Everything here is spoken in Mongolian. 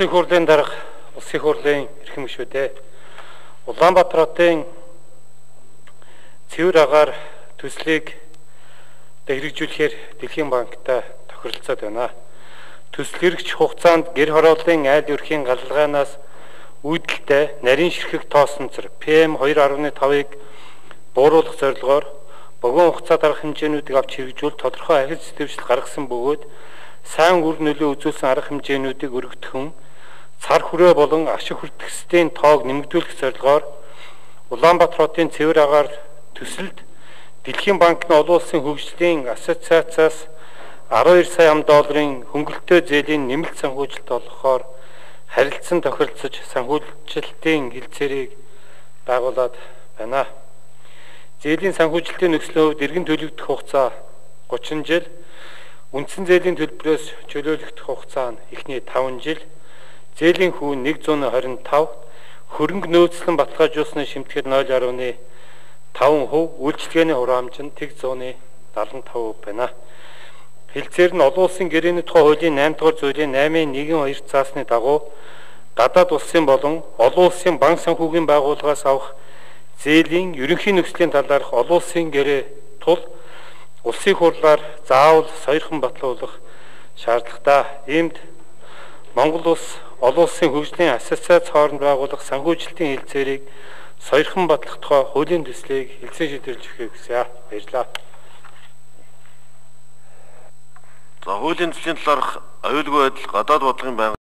Улсын хурлын дарга улсын хурлын эрхэм гишүүдээ Улаанбаатар хотын цэвэр агаар төслийг хэрэгжүүлэхээр Дэлхийн банктай тохиролцоод байна. Төсөл хэрэгжих хугацаанд гэр хорооллын айл өрхийн галгалгаанаас үүдэлтэй нарийн ширхэг тоосонцор PM2.5-ыг бууруулах зорилгоор богино хугацаанд арга хэмжээнүүдийг авч хэрэгжүүл тодорхой ахиц сэтгэвчл гаргасан бөгөөд сайн үр нөлөө үзүүлсэн арга хэмжээнүүдийг өргөдөхөн цар хүрээ болон ашиг хүртгэсдийн тоог нэмэгдүүлэх зорилгоор Улаанбаатар хотын цэвэр агаар төсөлд Дэлхийн банкны олон улсын хөгжлийн ассоциациас 12 сая $, хөнгөлөлтөө зээлийн нэмэлт санхүүжилт олгохоор харилцан тохиролцож санхүүжилтийн хилцээрийг байгуулад байна. Зээлийн санхүүжилтийн нөхцөлийн хувьд эргэн төлөгдөх хугацаа 30 жил, үндсэн зээлийн төлбөрөөс чөлөөлөгдөх хугацаа нь эхний 5 жил, зээлийн хүүн 125, хөрөнгө нөөцлөн баталгаажуулсны шимтгэл 0.5%, үйлчлэгээний хураамж нь тэг 175% байна. Хилцээр нь олон улсын гэрээний тухай хуулийн 8 дугаар зүйлийн 8.1.2 заасны дагуу гадаад улсын болон олон улсын банк санхүүгийн байгууллагаас авах зээлийн ерөнхий нөхцөлийн талаарх олон улсын гэрээ тул улсын хурлаар заавал сойрхон батлуулах шаардлагатай. Иймд Монгол улс олон улсын хөгжлийн ассоциац хооронд байгуулах санхүүжилтийн хилцээрийг сойрхон батлах тухай хуулийн төслийг хэлсэн шийдвэрлэж өгөхийг хүсье. Баярлалаа. За, хуулийн төслийн талаарх аюулгүй байдал гадаад бодлогын